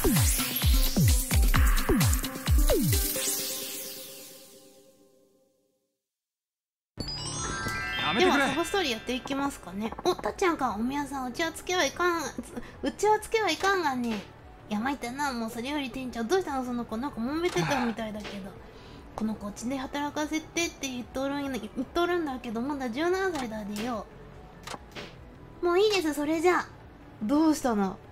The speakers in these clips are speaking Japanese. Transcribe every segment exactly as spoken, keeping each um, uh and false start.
ではサブストーリーやっていきますかね。お、たっちゃんか。おみやさん、うちはつけはいかん、うちはつけはいかんがね。いや、参ったな。もうそれより店長、どうしたのその子。なんか揉めてたみたいだけど。この子うちで働かせてって言っとるんや、言っとるんだけど、まだじゅうななさいだでよ。もういいです、それじゃ。どうしたの？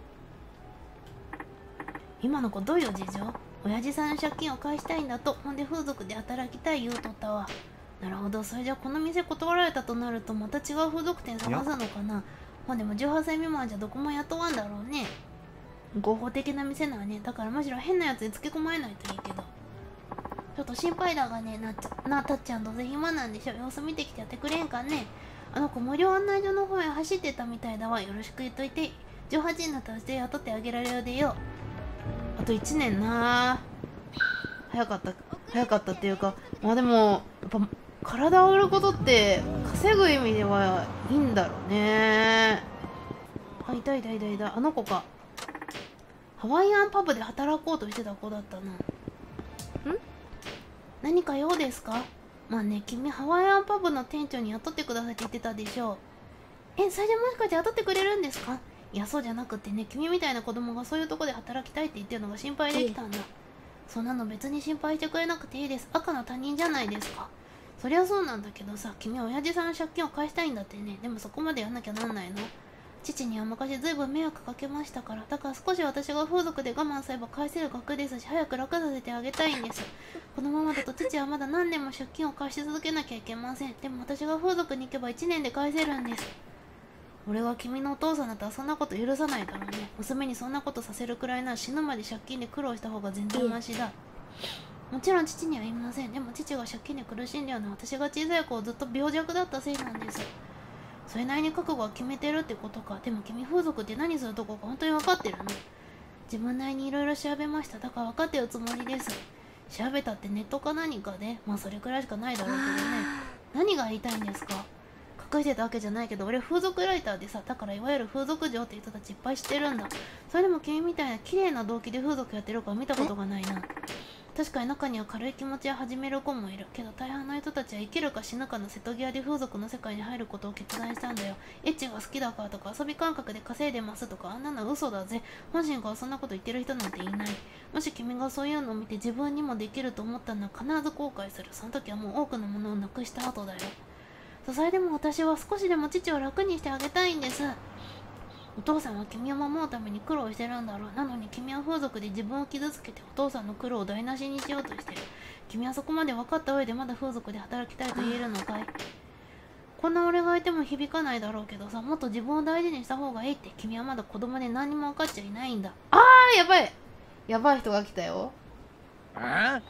今の子どういう事情？親父さんの借金を返したいんだと。ほんで風俗で働きたい言うとったわ。なるほど。それじゃこの店断られたとなるとまた違う風俗店探すのかな。まあでもじゅうはっさい未満じゃどこも雇わんだろうね。合法的な店ならね。だからむしろ変なやつにつけ込まれないといいけど。ちょっと心配だがね。なっちゃなたっちゃんどうせ暇なんでしょ。様子見てきてやってくれんかね。あの子無料案内所の方へ走ってたみたいだわ。よろしく言っといて。じゅうはちになったらして雇ってあげられるでよ。あといちねんな。早かった早かったっていうか、まあでもやっぱ体を売ることって稼ぐ意味ではいいんだろうね。あ、いたいたいたいた。あの子か。ハワイアンパブで働こうとしてた子だったな。ん？何か用ですか？まあね、君ハワイアンパブの店長に雇ってくださいって言ってたでしょ。え、それでもしかして雇ってくれるんですか？いや、そうじゃなくてね、君みたいな子供がそういうとこで働きたいって言ってるのが心配できたんだ。そんなの別に心配してくれなくていいです。赤の他人じゃないですか。そりゃそうなんだけどさ、君は親父さんの借金を返したいんだってね。でもそこまでやんなきゃなんないの？父には昔ずいぶん迷惑かけましたから。だから少し私が風俗で我慢すれば返せる額ですし、早く楽させてあげたいんです。このままだと父はまだ何年も借金を返し続けなきゃいけません。でも私が風俗に行けばいちねんで返せるんです。俺は君のお父さんだったらそんなこと許さないだろうね。娘にそんなことさせるくらいなら死ぬまで借金で苦労した方が全然マシだ。もちろん父には言いません。でも父が借金で苦しんでるのは私が小さい頃ずっと病弱だったせいなんです。それなりに覚悟は決めてるってことか。でも君風俗って何するとこか本当に分かってるの？自分なりにいろいろ調べました。だから分かってるつもりです。調べたってネットか何かで、まあそれくらいしかないだろうけどね。何が言いたいんですか？隠してたわけじゃないけど、俺風俗ライターでさ、だからいわゆる風俗嬢って人たちいっぱい知ってるんだ。それでも君みたいな綺麗な動機で風俗やってる子は見たことがないな。確かに中には軽い気持ちで始める子もいるけど、大半の人たちは生きるか死ぬかの瀬戸際で風俗の世界に入ることを決断したんだよ。エッチが好きだからとか遊び感覚で稼いでますとか、あんなの嘘だぜ。本心からそんなこと言ってる人なんていない。もし君がそういうのを見て自分にもできると思ったら必ず後悔する。その時はもう多くのものをなくした後だよ。それでも私は少しでも父を楽にしてあげたいんです。お父さんは君を守るために苦労してるんだろう。なのに君は風俗で自分を傷つけてお父さんの苦労を台無しにしようとしてる。君はそこまで分かった上でまだ風俗で働きたいと言えるのかい？こんな俺がいても響かないだろうけどさ、もっと自分を大事にした方がいいって。君はまだ子供で何にも分かっちゃいないんだ。あー、やばいやばい人が来たよ。あ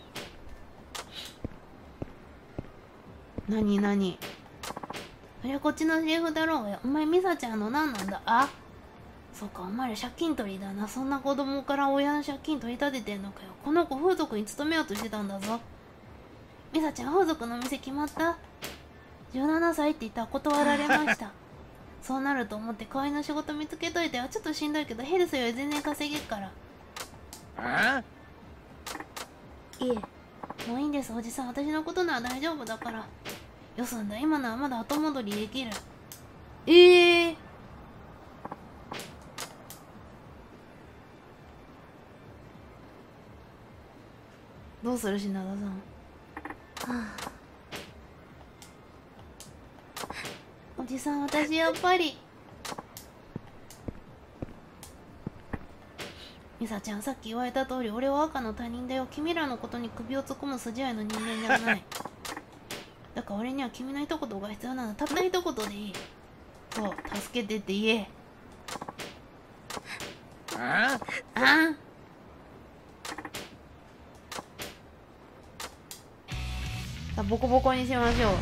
ー、なになに？そりゃこっちのセリフだろうがよ。お前ミサちゃんの何なんだ？あ、そうか、お前ら借金取りだな。そんな子供から親の借金取り立ててんのかよ。この子風俗に勤めようとしてたんだぞ。ミサちゃん、風俗の店決まった？じゅうななさいって言ったら断られました。そうなると思って代わりの仕事見つけといてよ。ちょっとしんどいけどヘルスより全然稼げっから。あ？いえ、もういいんですおじさん。私のことなら大丈夫だから。よすんだ、今のはまだ後戻りできる。ええー、どうする品田さん。はあ、おじさん、私やっぱり。ミサちゃん、さっき言われた通り俺は赤の他人だよ。君らのことに首を突っ込む筋合いの人間じゃない。だから俺には君の一言が必要なの。たった一言でいい。そう、助けてって言え。ああああ、ボコボコにしましょう。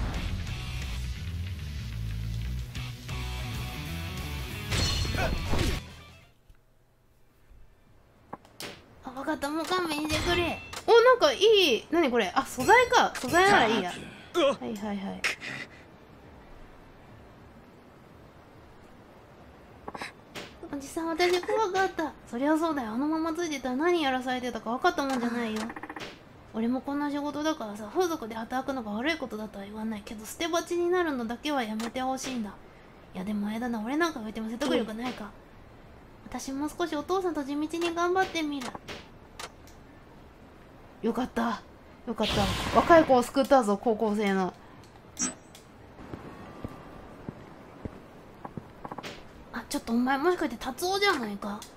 あ、分かった、もう勘弁してくれ。お、なんかいい。何これ。あ、素材か。素材ならいいや。はいはいはい。おじさん、 私怖かった。そりゃそうだよ。あのままついてたら何やらされてたか分かったもんじゃないよ。俺もこんな仕事だからさ、風俗で働くのが悪いことだとは言わないけど、捨て鉢になるのだけはやめてほしいんだ。いやでもあれだな、俺なんか言っても説得力ないか。私も少しお父さんと地道に頑張ってみる。よかったよかった、若い子を救ったぞ、高校生の。あ、ちょっとお前もしかして達夫じゃないか。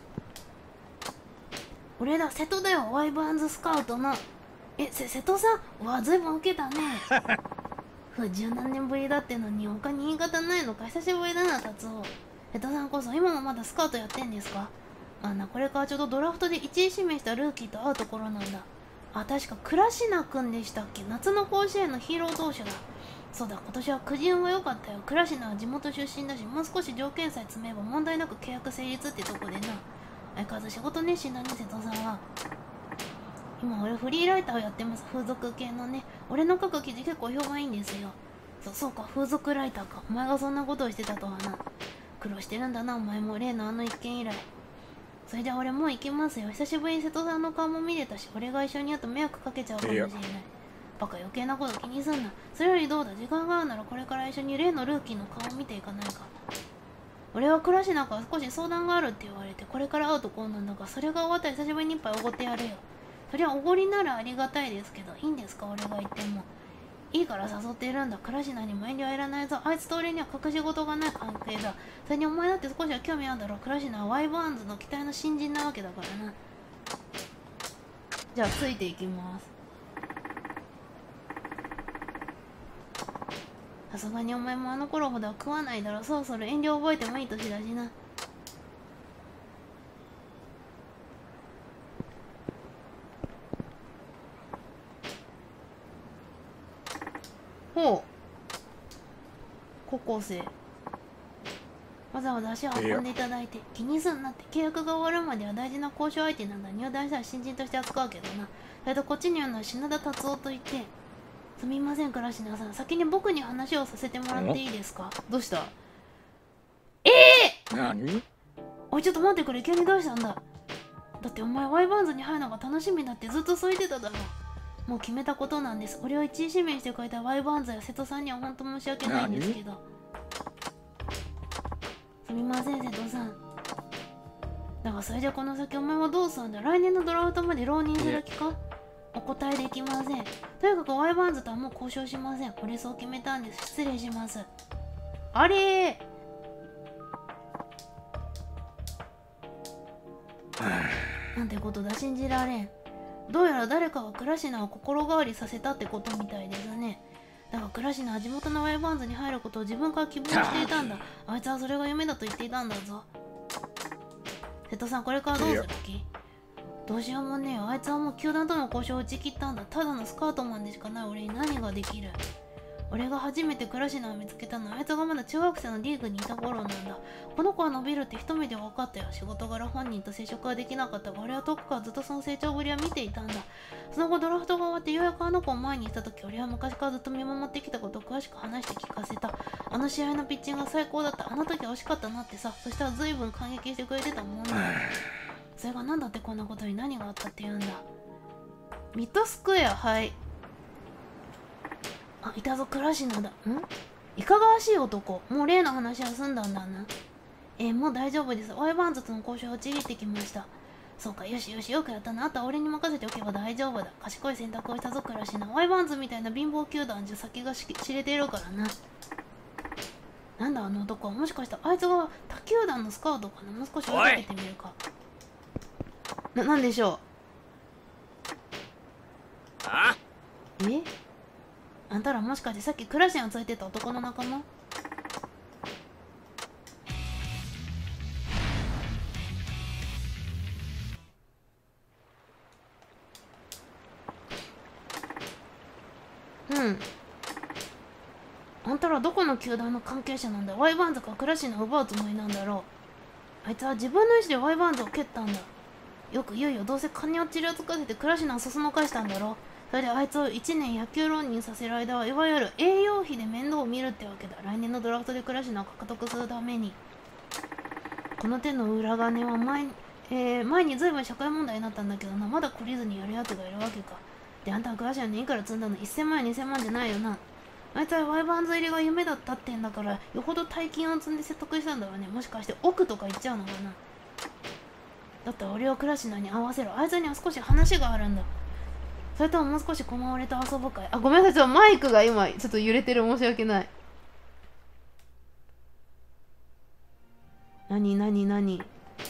俺だ、瀬戸だよ、ワイバーンズスカウトの。え、せ瀬戸さん、うわ、ずいぶん受けたね。ふ十何年ぶりだってのに他に言い方ないのか。久しぶりだな、達夫。瀬戸さんこそ今もまだスカウトやってんですか。まあな、これからちょうどドラフトでいちい指名したルーキーと会うところなんだ。あ、確か倉科くんでしたっけ。夏の甲子園のヒーロー投手だ。そうだ、今年はくじ運は良かったよ。倉科は地元出身だし、もう少し条件さえ詰めば問題なく契約成立ってとこでな。相変わらず仕事熱心だね、瀬戸さんは。今俺フリーライターをやってます。風俗系のね。俺の書く記事結構評判いいんですよ。そうそうか、風俗ライターか。お前がそんなことをしてたとはな。苦労してるんだな、お前も。例のあの一件以来。それじゃあ俺もう行きますよ。久しぶりに瀬戸さんの顔も見れたし、俺が一緒に会うと迷惑かけちゃうかもしれない。バカ余計なこと気にすんな。それよりどうだ、時間があるならこれから一緒に例のルーキーの顔を見ていかないか。俺は倉科から少し相談があるって言われて、これから会うところなんだが、それが終わったら久しぶりに一杯おごってやるよ。そりゃおごりならありがたいですけど、いいんですか、俺が言っても。いいから誘っているんだ。倉科にも遠慮はいらないぞ。あいつと俺には隠し事がない関係だ。それにお前だって少しは興味あるだろう。倉科はワイバーンズの期待の新人なわけだからな。じゃあついていきます。さすがにお前もあの頃ほどは食わないだろう。そろそろ遠慮覚えてもいい年だしな。ほう、高校生わざわざ足を運んでいただいて。気にすんなって。契約が終わるまでは大事な交渉相手なんだ。入団したら新人として扱うけどな。それとこっちにあるのは品田達夫といって。すみません倉科さん、先に僕に話をさせてもらっていいですか。どうした。ええー、何。おいちょっと待ってくれ、急にどうしたんだ。だってお前ワイバーンズに入るのが楽しみだってずっとそう言ってただろ。もう決めたことなんです。俺を一位指名してくれたワイバーンズや瀬戸さんには本当申し訳ないんですけど。すみません瀬戸さん。だからそれじゃこの先お前はどうするんだ。来年のドラフトまで浪人する気か。お答えできません。とにかくワイバーンズとはもう交渉しません。俺そう決めたんです。失礼します。あれーなんてことだ、信じられん。どうやら誰かが倉科を心変わりさせたってことみたいですね。だが倉科は地元のワイバーンズに入ることを自分から希望していたんだ。あいつはそれが夢だと言っていたんだぞ。瀬戸さん、これからどうする気。どうしようもねえよ。あいつはもう球団との交渉を打ち切ったんだ。ただのスカウトマンでしかない俺に何ができる。俺が初めて倉科を見つけたのはあいつがまだ中学生のリーグにいた頃なんだ。この子は伸びるって一目で分かったよ。仕事柄本人と接触はできなかったが、俺は遠くからずっとその成長ぶりは見ていたんだ。その後ドラフトが終わってようやくあの子を前にした時、俺は昔からずっと見守ってきたことを詳しく話して聞かせた。あの試合のピッチングが最高だった。あの時は惜しかったなってさ。そしたら随分感激してくれてたもんだ。それが何だってこんなことに何があったって言うんだ。ミッドスクエア、はい。あ、いたぞ、倉科だ。んいかがわしい男。もう例の話は済んだんだな。えー、もう大丈夫です。ワイバーンズとの交渉をちぎってきました。そうか、よしよし、よくやったな。あとは俺に任せておけば大丈夫だ。賢い選択をしたぞ、倉科。ワイバーンズみたいな貧乏球団じゃ先が知れているからな。なんだあの男は。もしかしたらあいつが他球団のスカウトかな。もう少し追いかけてみるか。な、なんでしょう。あえあんたらもしかしてさっきクラシアンついてた男の仲間。うんあんたらどこの球団の関係者なんだ。ワイバーンズかクラシナを奪うつもりなんだろう。あいつは自分の意思でワイバーンズを蹴ったんだ。よく言うよ。どうせ金をちらつかせてクラシナをそそのかしたんだろう。それであいつをいちねん野球浪人させる間はいわゆる栄養費で面倒を見るってわけだ。来年のドラフトでクラシナを獲得するために。 この手の裏金は前に、えー、前にずいぶん社会問題になったんだけどな。まだ懲りずにやるやつがいるわけか。で、あんたはクラシアにいくら積んだの？せんまんやにせんまんじゃないよな。あいつはワイバーンズ入りが夢だったってんだから、よほど大金を積んで説得したんだろうね。もしかして億とか言っちゃうのかな。だったら俺をクラシナに合わせろ。あいつには少し話があるんだ。それとももう少しこまわれと遊ぶかい？あ、ごめんなさい。ちょっとマイクが今ちょっと揺れてる。申し訳ない。なになになに？ん？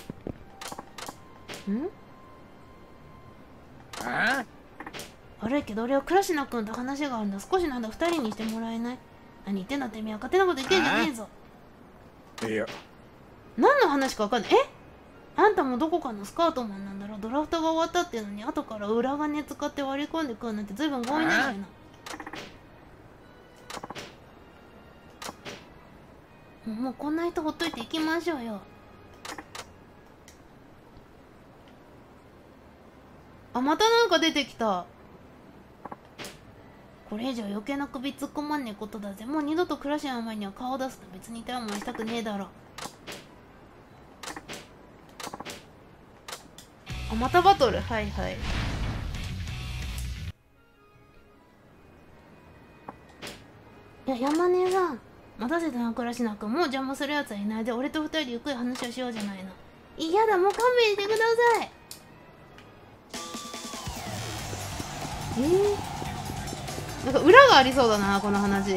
あ？ 悪いけど俺はクラシナ君と話があるんだ。少しなんだ二人にしてもらえない？何言ってんだてめえは。勝手なこと言ってんじゃねえぞ。 いや、 何の話か分かんない。え？あんたもどこかのスカウトマンなんだろ。ドラフトが終わったっていうのに後から裏金使って割り込んでくるなんて随分強引なんだよな。もうこんな人ほっといて行きましょうよ。あ、またなんか出てきた。これ以上余計な首突っ込まんねえことだぜ。もう二度とクラシアの前には顔を出すと別に痛い思いしたくねえだろ。あ、またバトル。はいはい。いや、山根さん、待たせたな。クラシナ君、もう邪魔するやつはいないで、俺と二人でゆっくり話をしようじゃないの。嫌だ、もう勘弁してください。えー、なんか裏がありそうだな、この話。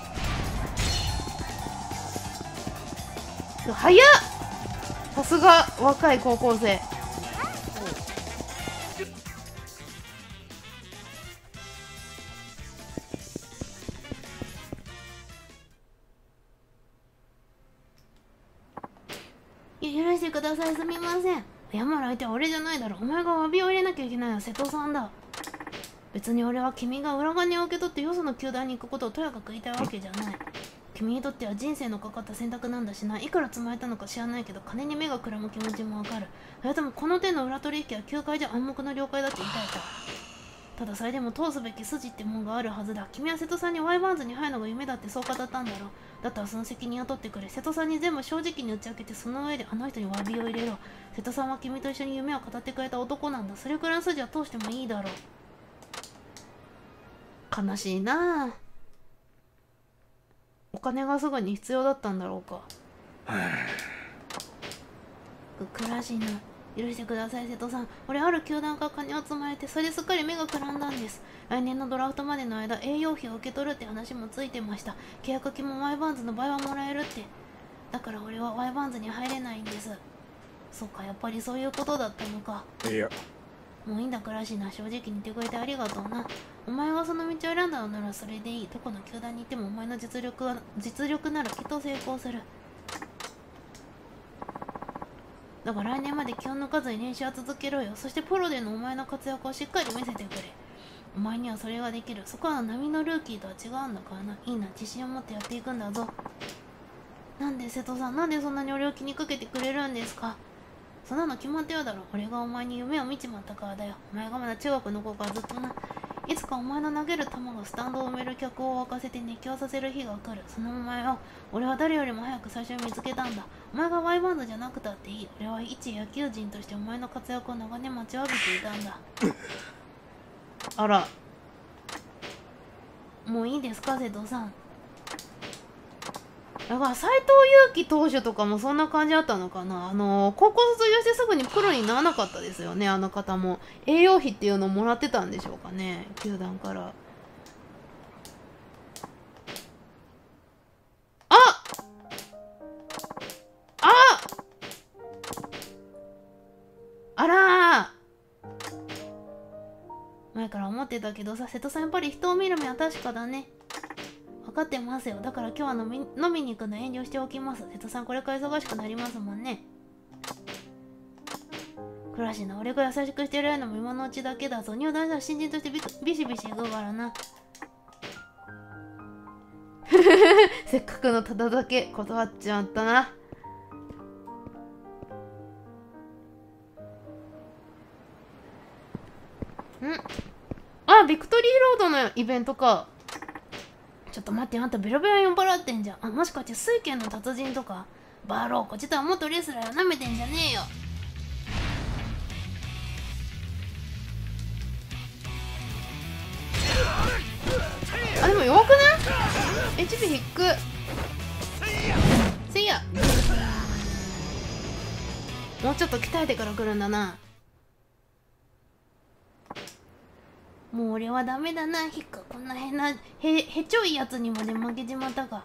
早っ。さすが若い高校生。許してください。すみません。謝る相手は俺じゃないだろ。お前が詫びを入れなきゃいけないのは瀬戸さんだ。別に俺は君が裏金を受け取ってよその球団に行くことをとやかく言いたいわけじゃない。君にとっては人生のかかった選択なんだしな。いくら積まれたのか知らないけど金に目がくらむ気持ちもわかる。それともこの手の裏取引は球界じゃ暗黙の了解だって言いたいか。ただそれでも通すべき筋ってもんがあるはずだ。君は瀬戸さんにワイバーンズに入るのが夢だってそう語ったんだろう。だったらその責任を取ってくれ。瀬戸さんに全部正直に打ち明けて、その上であの人に詫びを入れろ。瀬戸さんは君と一緒に夢を語ってくれた男なんだ。それくらいの筋は通してもいいだろう。悲しいなあ。お金がすぐに必要だったんだろうか。クラシナ、許してください瀬戸さん。俺ある球団から金を積まれて、それですっかり目がくらんだんです。来年のドラフトまでの間栄養費を受け取るって話もついてました。契約金もワイバーンズの場合はもらえるって。だから俺はワイバーンズに入れないんです。そうか、やっぱりそういうことだったのか。 いや、 もういいんだクラシナ、正直に言ってくれてありがとうな。お前がその道を選んだのならそれでいい。どこの球団に行ってもお前の実力は実力ならきっと成功する。だから来年まで気を抜かずに練習は続けろよ。そしてプロでのお前の活躍をしっかり見せてくれ。お前にはそれができる。そこは波のルーキーとは違うんだからな。いいな、自信を持ってやっていくんだぞ。なんで瀬戸さん、なんでそんなに俺を気にかけてくれるんですか。そんなの決まってよだろ。俺がお前に夢を見ちまったからだよ。お前がまだ中学の頃からずっとな。いつかお前の投げる球がスタンドを埋める客を沸かせて熱狂させる日が来る。そのお前を俺は誰よりも早く最初に見つけたんだ。お前がワイバンドじゃなくたっていい。俺は一野球人としてお前の活躍を長年待ちわびていたんだ。あら、もういいですか瀬戸さん。だから斎藤佑樹投手とかもそんな感じだったのかな。あの高校卒業してすぐにプロにならなかったですよね。あの方も栄養費っていうのをもらってたんでしょうかね、球団から。あああらー、前から思ってたけどさ、瀬戸さんやっぱり人を見る目は確かだね。分かってますよ。だから今日は飲み飲みに行くの遠慮しておきます。瀬戸さんこれから忙しくなりますもんね。クラシナ、俺が優しくしてるのも今のうちだけだぞ。入団したら新人としてビビシビシ行くからな。せっかくのただだけ断っちまったな。んあ、ビクトリーロードのイベントか。ちょっと待って、あんたベロベロ酔っ払ってんじゃん。あ、もしかして水拳の達人とか。 バロー、こっちとは元レスラーよ、なめてんじゃねえよ。あ、でも弱くない？ エイチピー 低く。せいや、もうちょっと鍛えてから来るんだな。もう俺はダメだな。ひっか、こんな変なへへちょいやつにまで負けちまったか。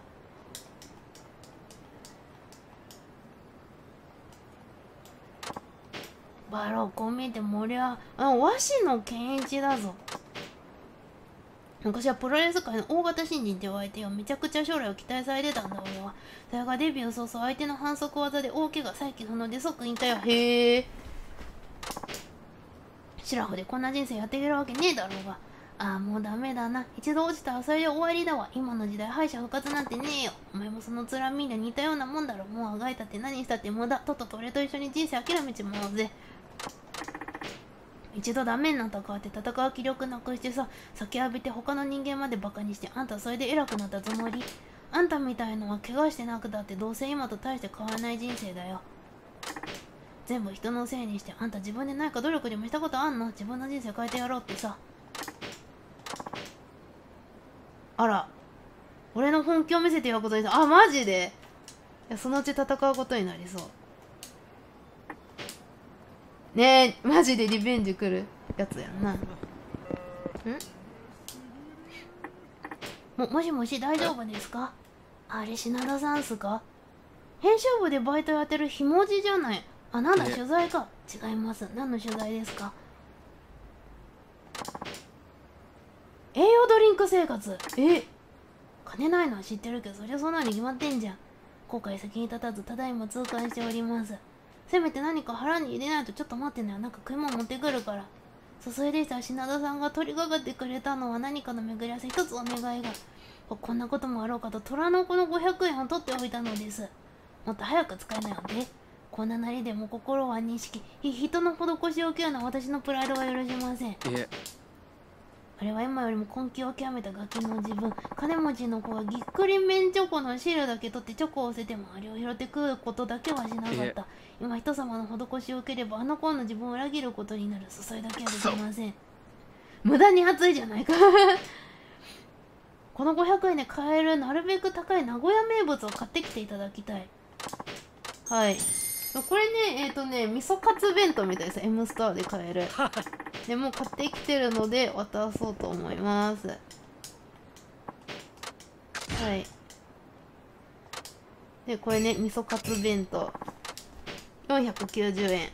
バロー、こう見えても俺はあ和紙野健一だぞ。昔はプロレス界の大型新人って言われてよ、めちゃくちゃ将来を期待されてたんだ俺は。それがデビュー早々相手の反則技で大怪我、再起不能で即引退よ。へえ。シラフでこんな人生やっていけるわけねえだろうが。ああ、もうダメだな。一度落ちたらそれで終わりだわ。今の時代敗者復活なんてねえよ。お前もその面見りゃ似たようなもんだろ。もうあがいたって何したって無駄。とっとと俺と一緒に人生諦めちまおうぜ。一度ダメになったかって戦う気力なくしてさ、酒浴びて他の人間までバカにして、あんたそれで偉くなったつもり？あんたみたいのは怪我してなくたってどうせ今と大して変わらない人生だよ。全部人のせいにして、あんた自分で何か努力でもしたことあんの？自分の人生変えてやろうってさ。あら、俺の本気を見せてやることにさ、あ、マジで？いや、そのうち戦うことになりそう。ねえ、マジでリベンジ来るやつやんな。んも、もしもし、大丈夫ですか？あれ、品田さんっすか？編集部でバイトやってるひもじじゃない。あ、なんだ、取材か。違います。何の取材ですか？栄養ドリンク生活。え、金ないのは知ってるけど、そりゃそうなに決まってんじゃん。後悔先に立たず、ただいま痛感しております。せめて何か腹に入れないと。ちょっと待ってね、なんか食い物持ってくるから。そう、それでしたら品田さんが取り掛かってくれたのは何かの巡り合わせ。一つお願いが。こんなこともあろうかと虎の子のごひゃくえんを取っておいたのです。もっと早く使えないので。こんななりでも心は認識。人の施しを受けるのは私のプライドが許しません。あれは今よりも根気を極めたガキの自分。金持ちの子がぎっくり麺チョコの汁だけ取ってチョコを捨ててもあれを拾って食うことだけはしなかった。今人様の施しを受ければあの子の自分を裏切ることになる。それだけはできません。無駄に熱いじゃないかこのごひゃくえんで買えるなるべく高い名古屋名物を買ってきていただきたい。はい、これね、えっとね、味噌カツ弁当みたいです。 M スターで買えるでもう買ってきてるので渡そうと思います。はい、でこれね、味噌カツ弁当よんひゃくきゅうじゅうえん。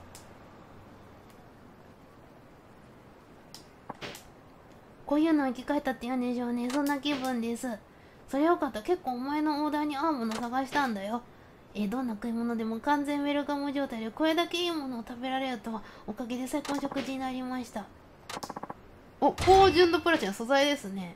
こういうの生き返ったって言うんでしょうね。そんな気分です。それよかった。結構お前のオーダーに合うもの探したんだよ。えどんな食い物でも完全ウェルカム状態でこれだけいいものを食べられるとはおかげで最高の食事になりました。お、高純度プラチナ素材ですね。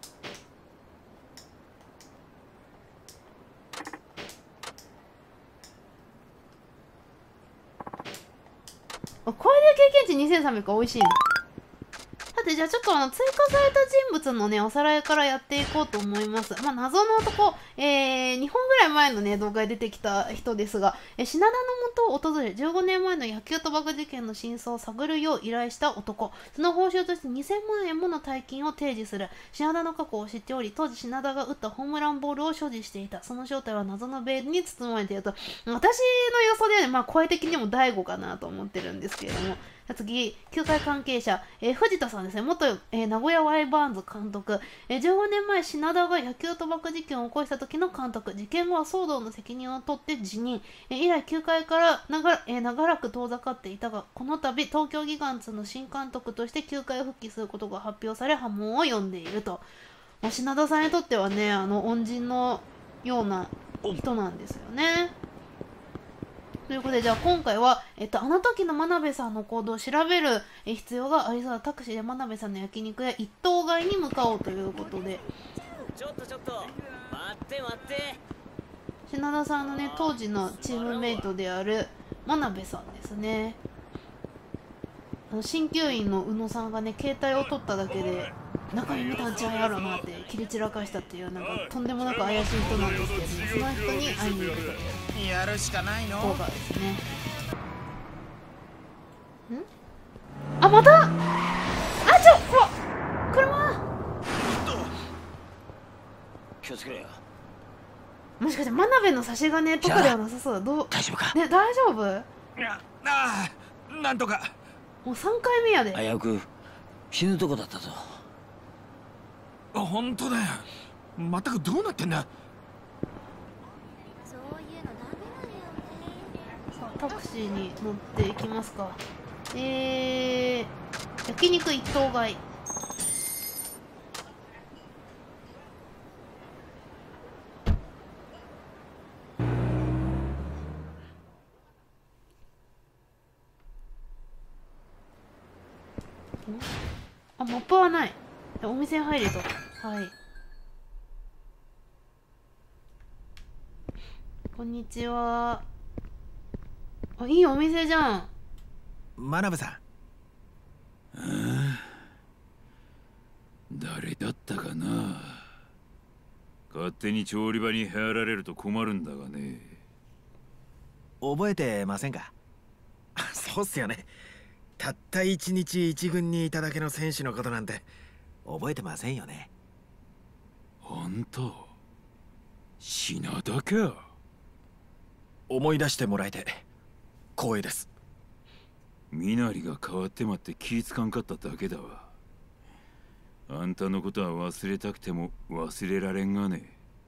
これで経験値にせんさんびゃく美味しいの。さて、じゃあちょっとあの追加された人物のねおさらいからやっていこうと思います。まあ謎の男、えー、にほんぐらい前のね動画で出てきた人ですが、え品田の元を訪れじゅうごねんまえの野球賭博事件の真相を探るよう依頼した男。その報酬としてにせんまんえんもの大金を提示する。品田の過去を知っており、当時品田が打ったホームランボールを所持していた。その正体は謎のベールに包まれていると。私の予想ではね、まあ声的にも大悟かなと思ってるんですけれども。次、球界関係者、えー、藤田さんですね。元、えー、名古屋ワイバーンズ監督、えー、じゅうごねんまえ品田が野球賭博事件を起こした時の監督。事件後は騒動の責任を取って辞任。えー、以来球界から長ら、えー、長らく遠ざかっていたが、この度東京ギガンツの新監督として球界復帰することが発表され波紋を呼んでいると。まあ、品田さんにとってはね、あの恩人のような人なんですよね。ということで、じゃあ今回は、えっと、あの時の真鍋さんの行動を調べる必要がありそうだ。タクシーで真鍋さんの焼肉屋一頭買いに向かおうということで。 ちょっとちょっと待って待って。 品田さんのね、当時のチームメイトである真鍋さんですね。あの鍼灸院の宇野さんがね、携帯を取っただけで中身見たんちゃうやろなって切り散らかしたっていう、なんかとんでもなく怪しい人なんですけど、ね、その人に会いに行くと。 やるしかないの。 オーバーですね。んあ、またあ、ちょうわ車気をつけろよ。 もしかして真鍋の差し金とかではなさそうだ。どう大丈夫か。 ね、大丈夫？ ああ、なんとか。 もうさんかいめやで。 危うく死ぬとこだったぞ。 本当だよ。まったくどうなってんだ。 そういうのダメなのよね。 さあタクシーに乗っていきますか。えー、焼肉一頭買い。あ、マップはない。お店に入ると。はい。こんにちは。あ、いいお店じゃん。 真鍋さん。 誰だったかな。勝手に調理場に入られると困るんだがね。 覚えてませんか？そうっすよね。たった一日一軍にいただけの選手のことなんて覚えてませんよね。 あんた品田か。 思い出してもらえて光栄です。 身なりが変わってまって気ぃつかんかっただけだわ。あんたのことは忘れたくても忘れられんがね。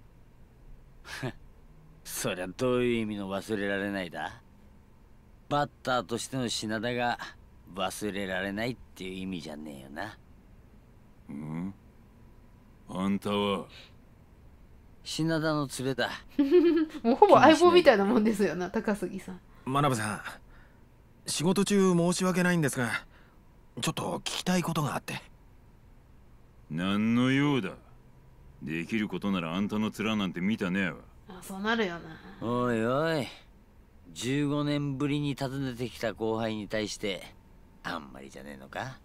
そりゃどういう意味の忘れられないだ。バッターとしての品田が忘れられないっていう意味じゃねえよな。 うん？あんたは品田の連れだ。 もうほぼ相棒みたいなもんですよな、高杉さん。 真鍋さん、仕事中申し訳ないんですが、ちょっと聞きたいことがあって。 何の用だ。できることならあんたの面なんて見たねえわ。 あ、そうなるよな。 おいおい、じゅうごねんぶりに訪ねてきた後輩に対してあんまりじゃねえのか。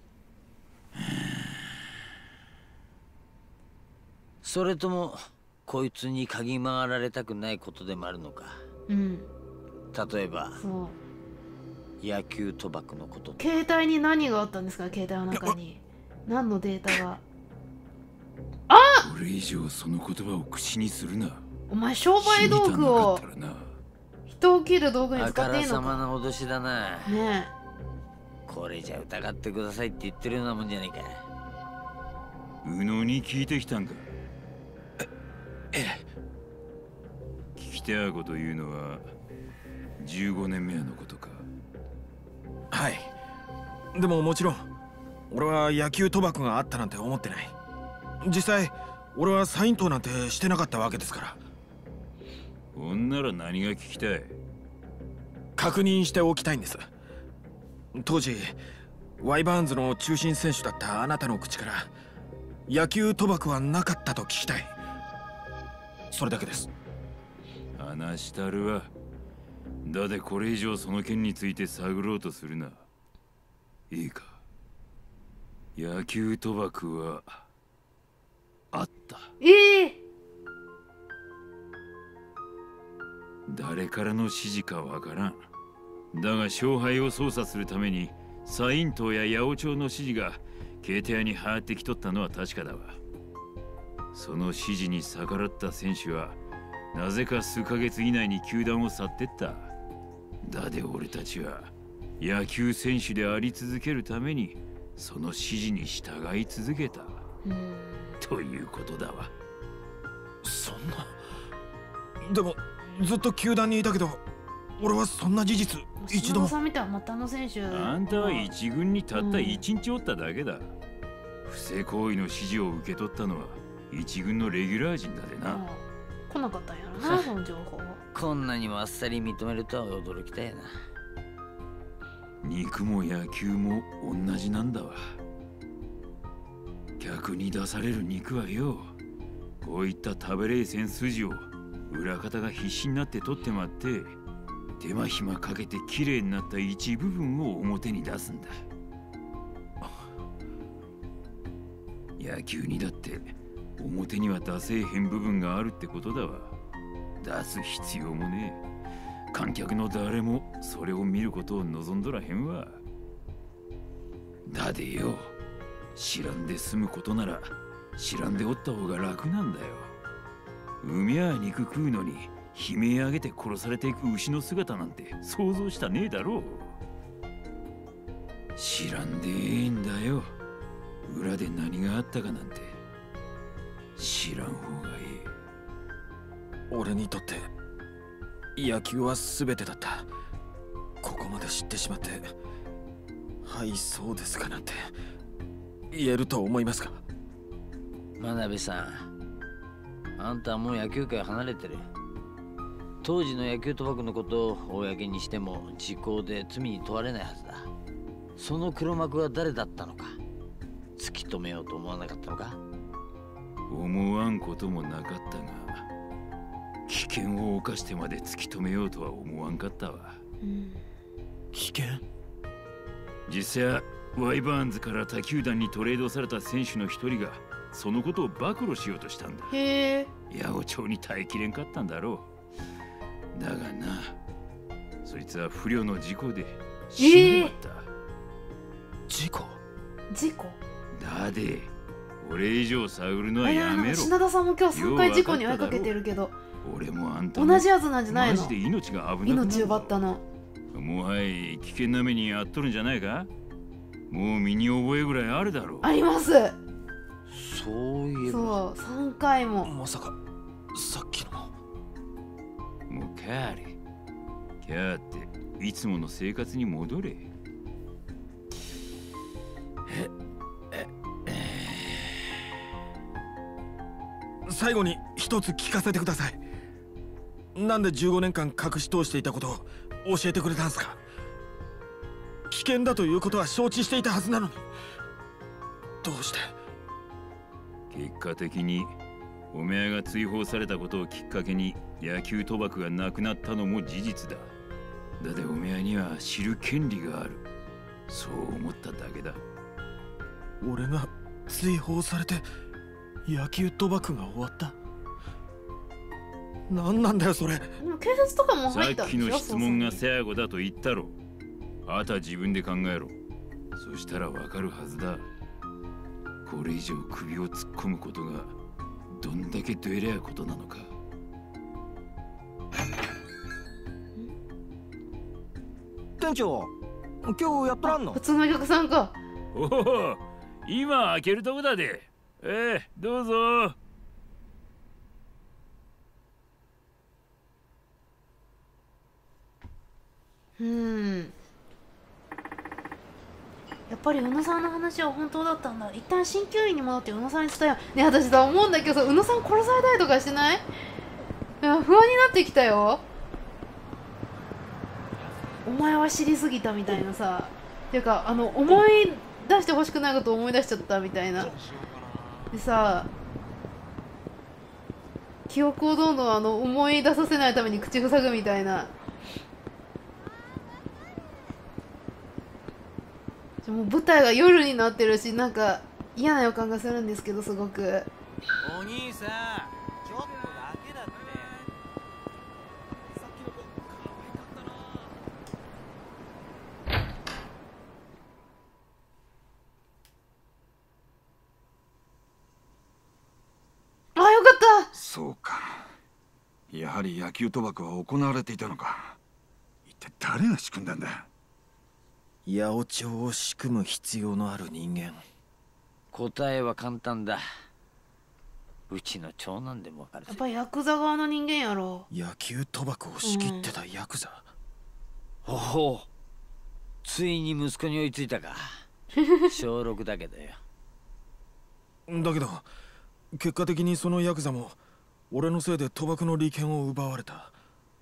それともこいつに嗅ぎ回られたくないことでもあるのか。 うん。 例えばそう野球賭博のこと。 携帯に何があったんですか、携帯の中に。何のデータが。 これ以上その言葉を口にするな。 お前商売道具を死にたなかったらな。 人を切る道具にあか使っていいのらさまか。 な脅しだな。 ねこれじゃ疑ってくださいって言ってるようなもんじゃねえか。 右脳に聞いてきたんか。 ええ。 聞きてあこというのはじゅうごねんめやのことか。 はい。でももちろん俺は野球賭博があったなんて思ってない。実際俺はサイン盗なんてしてなかったわけですから。 ほんなら何が聞きたい。 確認しておきたいんです。当時ワイバーンズの中心選手だったあなたの口から野球賭博はなかったと聞きたい。それだけです。 話したるわ。だでこれ以上その件について探ろうとするな。いいか。野球賭博はあった。 ええ誰からの指示かわからん。だが勝敗を操作するためにサイン党や八百長の指示がケーテ屋に入ってきとったのは確かだわ。その指示に逆らった選手はなぜか数ヶ月以内に球団を去ってった。だで俺たちは野球選手であり続けるためにその指示に従い続けたうんということだわ。 そんな。でもずっと球団にいたけど俺はそんな事実一度も。 篠田さんみたいなまたの選手。 あんたは一軍にたった一日おっただけだ。不正行為の指示を受け取ったのは一軍のレギュラー陣だでな。 ああ来なかったんやろな、その情報は。 こんなにもあっさり認めるとは驚きたいな。 肉も野球も同じなんだわ。客に出される肉はよ、こういった食べれいせん筋を裏方が必死になって取ってまって手間暇かけてきれいになった一部分を表に出すんだ。野球にだって表には出せえへん部分があるってことだわ。出す必要もねえ。 観客の誰もそれを見ることを望んどらへんわ。だでよ、知らんで済むことなら知らんでおった方が楽なんだよ。海や肉食うのに悲鳴上げて殺されていく牛の姿なんて想像したねえだろう。知らんでええんだよ、裏で何があったかなんて。知らん方がいい。 俺にとって野球は全てだった。ここまで知ってしまって「はいそうですか」なんて言えると思いますか？ 真鍋さん、あんたはもう野球界離れてる。当時の野球賭博のことを公にしても時効で罪に問われないはずだ。その黒幕は誰だったのか突き止めようと思わなかったのか？ 思わんこともなかったが、危険を冒してまで突き止めようとは思わんかったわ。 うん、 危険？ 実際ワイバーンズから他球団にトレードされた選手の一人がそのことを暴露しようとしたんだ。 へえ。 八百長に耐えきれんかったんだろう。だがな、そいつは不慮の事故で死んでまった。 事故？ 事故？ だで、俺以上探るのはやめろ。 品田さんも今日さんかい事故に追いかけてるけど、 俺もあんたも同じやつなんじゃないの？ マジで命が危なくなる。 命奪ったの。 もはや危険な目に遭っとるんじゃないか？もう身に覚えぐらいあるだろう。 あります。 そういえば。 そう、さんかいも。 まさかさっきの。 もう帰れ。キャーっていつもの生活に戻れ。 えええ最後に一つ聞かせてください。なんでじゅうごねんかん隠し通していたことを教えてくれたんですか？危険だということは承知していたはずなのに、どうして？ 結果的におめえが追放されたことをきっかけに野球賭博がなくなったのも事実だ。だっておめえには知る権利がある。そう思っただけだ。 俺が追放されて野球賭博が終わった？何なんだよそれ。 でも警察とかもさ入ったんでしょ？ っきの質問が最後だと言ったろ。あとは自分で考えろ。そしたらわかるはずだ。これ以上首を突っ込むことがどんだけどえりゃことなのか。 店長、今日やっとらんの？ 普通のお客さんか。 おお、今開けるとこだで。ええ、どうぞ。 うん。やっぱり宇野さんの話は本当だったんだ。一旦鍼灸院に戻って宇野さんに伝えよう。ね、私さ思うんだけどさ、宇野さん殺されたりとかしてない？いや、不安になってきたよ。お前は知りすぎたみたいなさ。ていうか、あの思い出してほしくないことを思い出しちゃったみたいな。でさ、記憶をどんどんあの思い出させないために口塞ぐみたいな。もう舞台が夜になってるし、なんか嫌な予感がするんですけど、すごく。 お兄さん、ちょっとだけだって。さっきの子可愛かったな。 あ、よかった。 そうか、やはり野球賭博は行われていたのか。一体誰が仕組んだんだ？ 八百長を仕組む必要のある人間。 答えは簡単だ。うちの長男でもわかる。 やっぱヤクザ側の人間やろ。 野球賭博を仕切ってたヤクザ。 うん、おお、ついに息子に追いついたか。小ろくだけどよ。 だけど結果的にそのヤクザも俺のせいで賭博の利権を奪われた。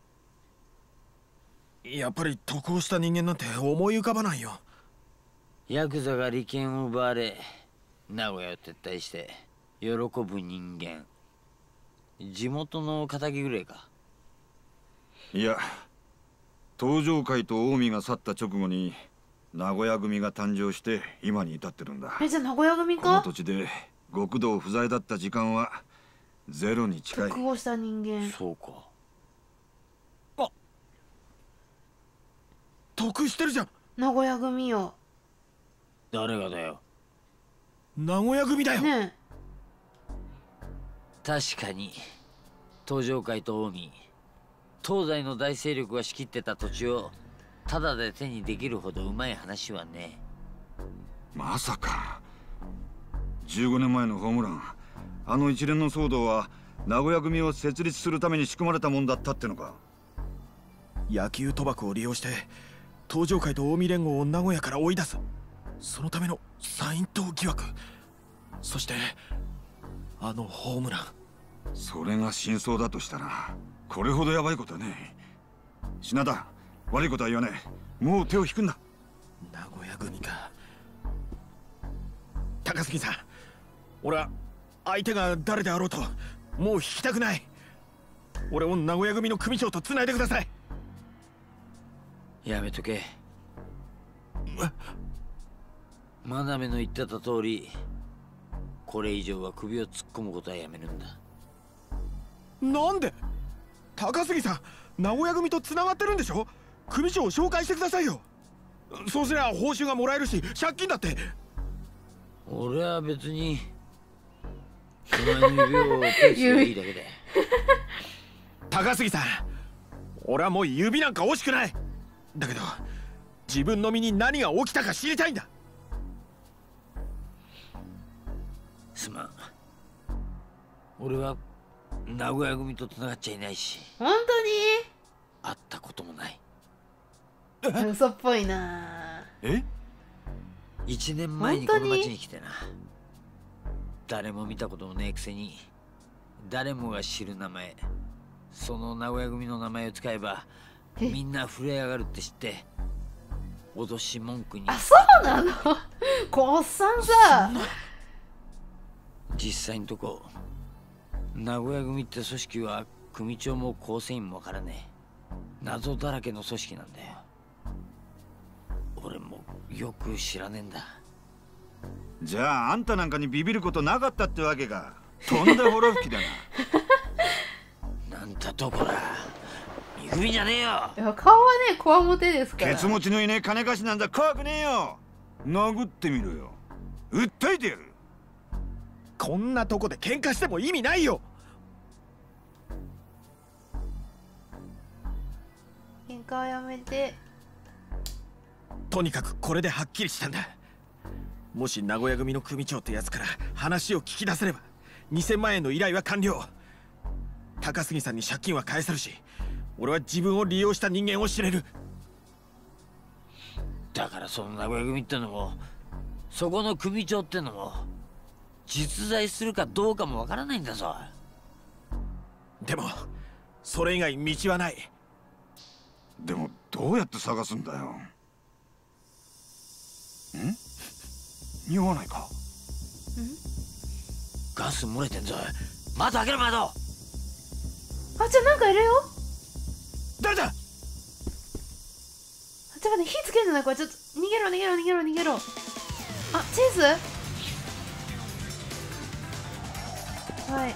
やっぱり得をした人間なんて思い浮かばないよ。 ヤクザが利権を奪われ名古屋を撤退して喜ぶ人間、地元の仇ぐらいか。 いや、東条会と近江が去った直後に名古屋組が誕生して今に至ってるんだ。 え、じゃあ名古屋組か？ この土地で極道不在だった時間はゼロに近い。 得をした人間。 そうか。 得してるじゃん。 名古屋組よ。 誰がだよ。 名古屋組だよ。 ね確かに東上界と近江、東西の大勢力が仕切ってた土地をタダで手にできるほどうまい話はね。 まさかじゅうごねんまえのホームラン、あの一連の騒動は名古屋組を設立するために仕組まれたもんだったってのか。 野球賭博を利用して東上界と近江連合を名古屋から追い出す、そのためのサイン党疑惑、そしてあのホームラン。 それが真相だとしたらこれほどヤバいことはね。品田、悪いことは言わねえ。もう手を引くんだ。 名古屋組か。高杉さん、俺は相手が誰であろうともう引きたくない。俺を名古屋組の組長とつないでください。 やめとけ。真鍋の言ってた通り、これ以上は首を突っ込むことはやめるんだ。 なんで？高杉さん、名古屋組とつながってるんでしょ。組長を紹介してくださいよ。そうすりゃ報酬がもらえるし、借金だって。 俺は別にお前の指をペースがいいだけで。 高杉さん、俺はもう指なんか惜しくない。だけど自分の身に何が起きたか知りたいんだ。 すまん、俺は名古屋組とつながっちゃいないし、 本会ったこともない。 当に嘘っぽいな。 え？ いちねんまえにこの町に来てな、誰も見たこともねえくせに誰もが知る名前、その名古屋組の名前を使えばみんな震え上がるって知って脅し文句に。 あ、そうなの。こっさんさ、 実際のとこ名古屋組って組織は組長も構成員もわからねえ謎だらけの組織なんだよ。俺もよく知らねえんだ。 じゃああんたなんかにビビることなかったってわけか。とんだほろ吹きだな。 なんたとこら、見組みじゃねえよ。 いや顔はね、こわもてですから。 ケツ持ちのいねえ金貸しなんざ怖くねえよ。殴ってみろよ。訴えてやる。 こんなとこで喧嘩しても意味ないよ。 喧嘩はやめて。 とにかくこれではっきりしたんだ。もし名古屋組の組長ってやつから話を聞き出せればにせんまんえんの依頼は完了。高杉さんに借金は返せるし、俺は自分を利用した人間を知れる。 だからその名古屋組ってのもそこの組長ってのも実在するかどうかもわからないんだぞ。 でもそれ以外道はない。 でもどうやって探すんだよ。ん？匂わないか。 ガス漏れてんぞ。窓開けろ、窓。 あ、じゃあなんかいるよ。 誰だ。 あ、ちょっと待って、火つけるんじゃないこれ。ちょっと逃げろ逃げろ逃げろ逃げろ。あ、チーズ。はい、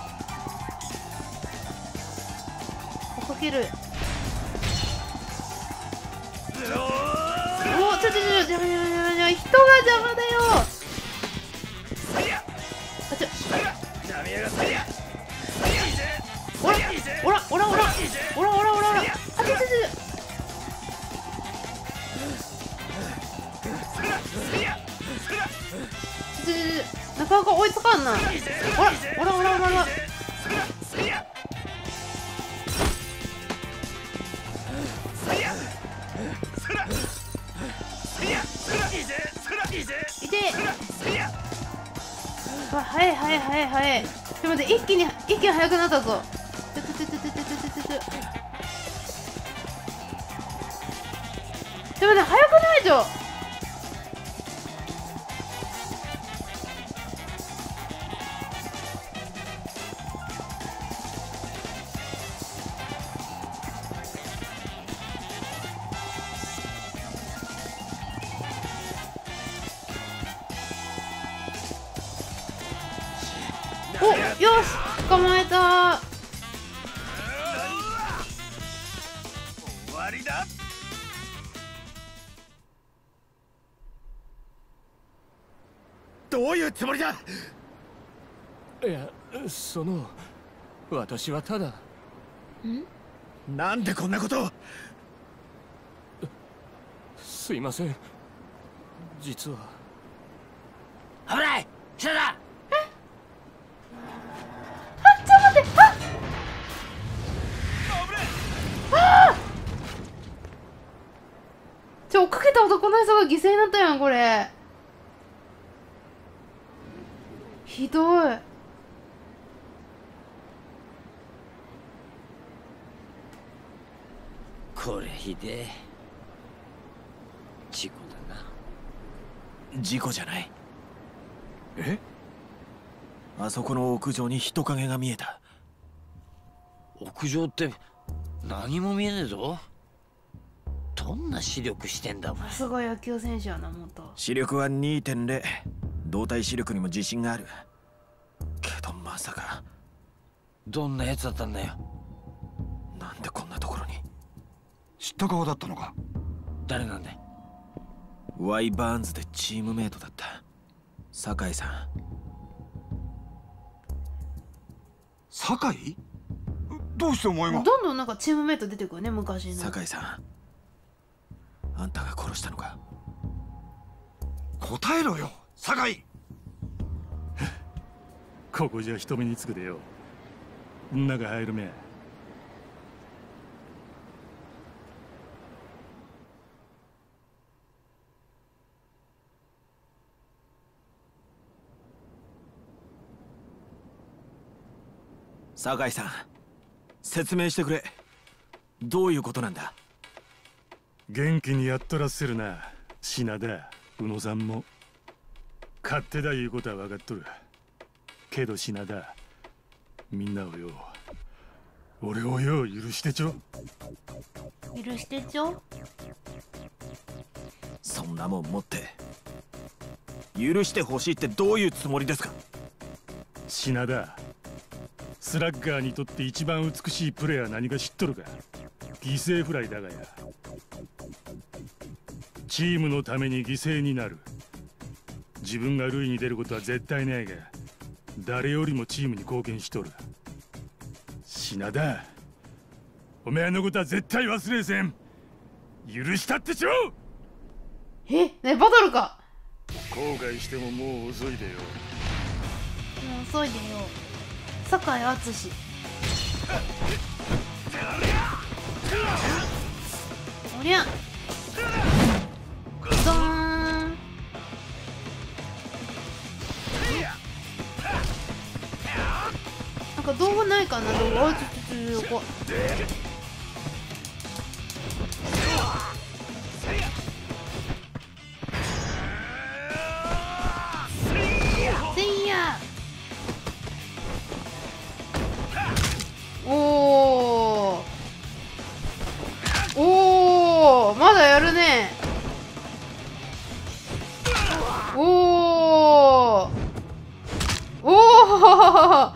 かける。おお、ちょちょちょ、邪魔邪魔邪魔邪魔、人が邪魔だよ。あ、ちょ、おらおらおらおらおらおらおらおら、あ、ちょちょちょ、ちょちょ、なかなか追いつかんな。おらおらおらおらおら。いて。あ、はいはいはいはい。ちょっと待って、一気に一気に速くなったぞ。ちょちょちょちょちょちょちょちょ。ちょっと待って、速くないじゃん。お、よし、捕まえた。 終わりだ。 どういうつもりだ。 いや、その私はただ。 ん？ なんでこんなことを。 すいません、実は。 危ない！下だ！ あ、ちょっと待って。あっああ！ちょ、追っかけた男の人が犠牲になったやん、これ。ひどい。 これひでえ。事故だな。 事故じゃない。 え？ あそこの屋上に人影が見えた。 屋上って何も見えねえぞ。どんな視力してんだお前。 さすが野球選手やな、元。 視力は にてんゼロ。動体視力にも自信がある。けどまさか。 どんなやつだったんだよ。 なんでこんなところに。 知った顔だったのか。 誰なんだい？ ワイバーンズでチームメイトだった酒井さん。 酒井？どうしてお前が？ どんどんなんかチームメイト出てくるね、昔の。 酒井さん、あんたが殺したのか。 答えろよ、酒井。 ここじゃ人目につくでよ。中入るめ。 酒井さん、説明してくれ。どういうことなんだ。 元気にやっとらせるな、品田、宇野さんも。勝手だいうことは分かっとる。けど品田、みんなをよ、俺をよう許してちょ。 許してちょ。 そんなもん持って許してほしいってどういうつもりですか。 品田、スラッガーにとって一番美しいプレーは何か知っとるか。犠牲フライだがや。チームのために犠牲になる。自分が塁に出ることは絶対ないが、誰よりもチームに貢献しとる。品田、お前のことは絶対忘れせん。許したってちょ。 え、ね、バトルか。 後悔してももう遅いでよ。 もう遅いでよ。酒井敦。おりゃドーン。なんか動画ないかな、動画。あ、ちょっとちょっとこう。せいや。おーおー、まだやるね。おーおー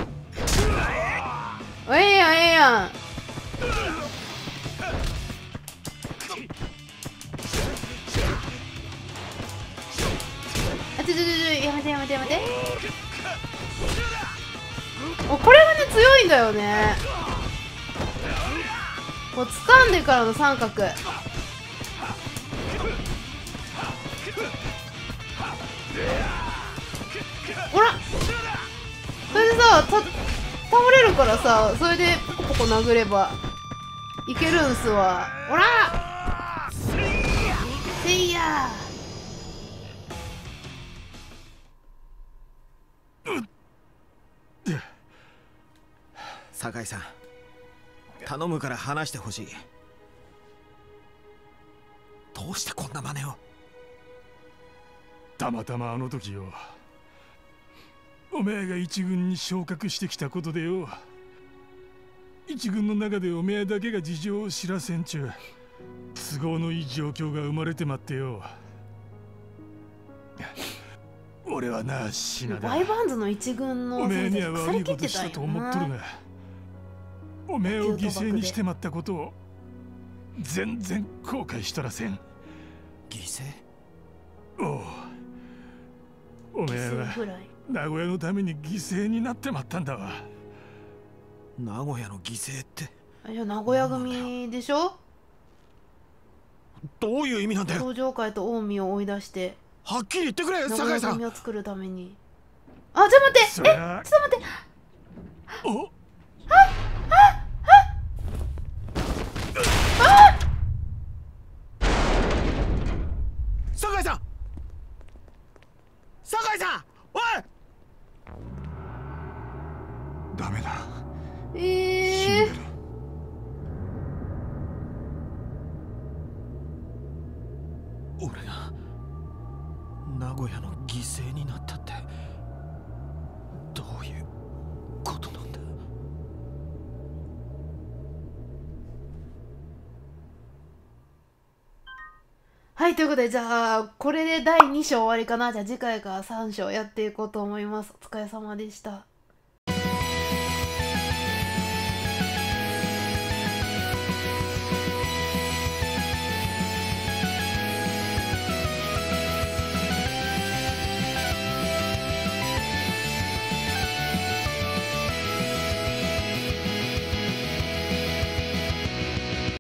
ええやん、ええやん。あ、ちょちょちょ、やめてやめてやめて。お、これがね、強いんだよね。こう掴んでからの三角。ほら、それでさ、た倒れるからさ、それでポコポコ殴ればいけるんすわ。ほら、せいや。 酒井さん、頼むから話してほしい。どうしてこんな真似を。 たまたまあの時よ、おめえが一軍に昇格してきたことでよ、一軍の中でおめえだけが事情を知らせんちゅう都合のいい状況が生まれてまってよ。俺はな、品田、 ワイバーンズの一軍のおめえには腐悪いりきってたんことしたとよ思っとるな。 が、おめえを犠牲にしてまったことを全然後悔しとらせん。 犠牲？ おう、 おめえ犠牲はフライ。 名古屋のために犠牲になってまったんだわ。 名古屋の犠牲って？ あ、じゃあ名古屋組でしょ。 どういう意味なんだよ。 登場会と近江を追い出してはっきり言ってくれ名古屋酒井さん。 組を作るために。あ、ちょっと待って、え、ちょっと待って。 お酒井さん、酒井さん、おい。 ダメだ。 え死んえでる。 俺が名古屋の犠牲になったってどういうことなんだ。 はい、ということで、じゃあこれでだいに章終わりかな。じゃあ次回からさん章やっていこうと思います。お疲れ様でした。